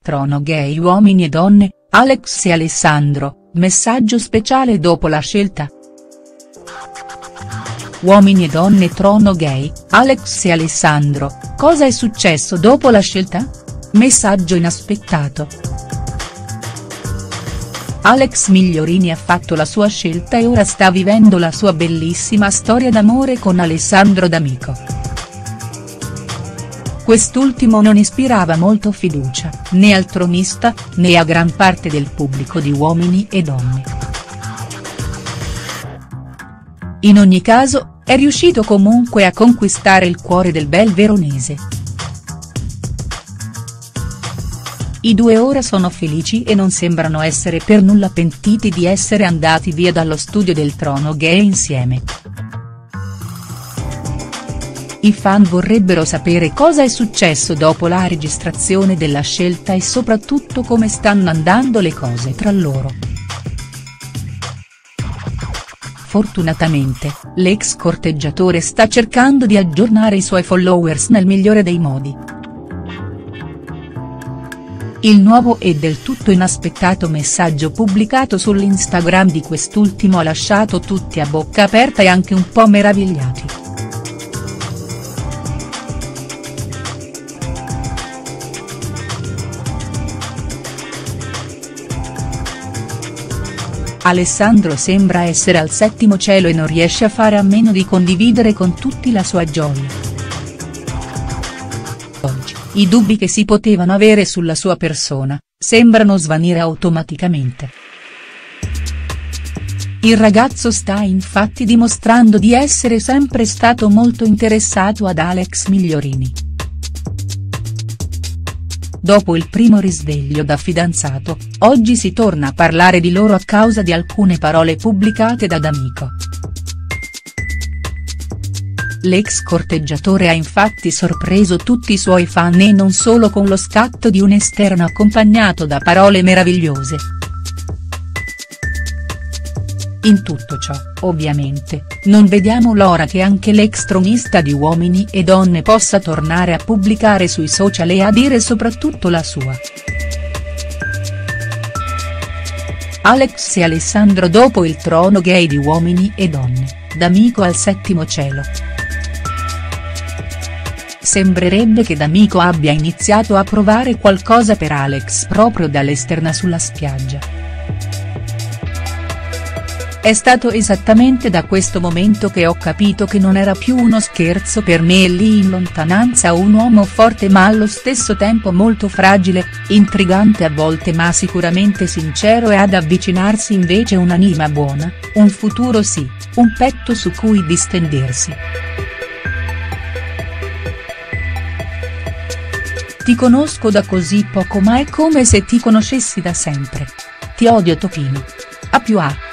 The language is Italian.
Trono gay uomini e donne, Alex e Alessandro, messaggio speciale dopo la scelta. Uomini e donne trono gay, Alex e Alessandro, cosa è successo dopo la scelta? Messaggio inaspettato. Alex Migliorini ha fatto la sua scelta e ora sta vivendo la sua bellissima storia d'amore con Alessandro D'Amico. Quest'ultimo non ispirava molto fiducia, né al tronista, né a gran parte del pubblico di Uomini e Donne. In ogni caso, è riuscito comunque a conquistare il cuore del bel veronese. I due ora sono felici e non sembrano essere per nulla pentiti di essere andati via dallo studio del Trono gay insieme. I fan vorrebbero sapere cosa è successo dopo la registrazione della scelta e soprattutto come stanno andando le cose tra loro. Fortunatamente, l'ex corteggiatore sta cercando di aggiornare i suoi followers nel migliore dei modi. Il nuovo e del tutto inaspettato messaggio pubblicato sull'Instagram di quest'ultimo ha lasciato tutti a bocca aperta e anche un po' meravigliati. Alessandro sembra essere al settimo cielo e non riesce a fare a meno di condividere con tutti la sua gioia. Oggi, i dubbi che si potevano avere sulla sua persona, sembrano svanire automaticamente. Il ragazzo sta infatti dimostrando di essere sempre stato molto interessato ad Alex Migliorini. Dopo il primo risveglio da fidanzato, oggi si torna a parlare di loro a causa di alcune parole pubblicate da D'Amico. L'ex corteggiatore ha infatti sorpreso tutti i suoi fan e non solo con lo scatto di un esterno accompagnato da parole meravigliose. In tutto ciò, ovviamente, non vediamo l'ora che anche l'ex tronista di Uomini e Donne possa tornare a pubblicare sui social e a dire soprattutto la sua. Alex e Alessandro dopo il trono gay di Uomini e Donne, D'Amico al settimo cielo. Sembrerebbe che D'Amico abbia iniziato a provare qualcosa per Alex proprio dall'esterna sulla spiaggia. È stato esattamente da questo momento che ho capito che non era più uno scherzo per me e lì in lontananza un uomo forte ma allo stesso tempo molto fragile, intrigante a volte ma sicuramente sincero e ad avvicinarsi invece un'anima buona, un futuro sì, un petto su cui distendersi. Ti conosco da così poco ma è come se ti conoscessi da sempre. Ti odio Topino. A più A.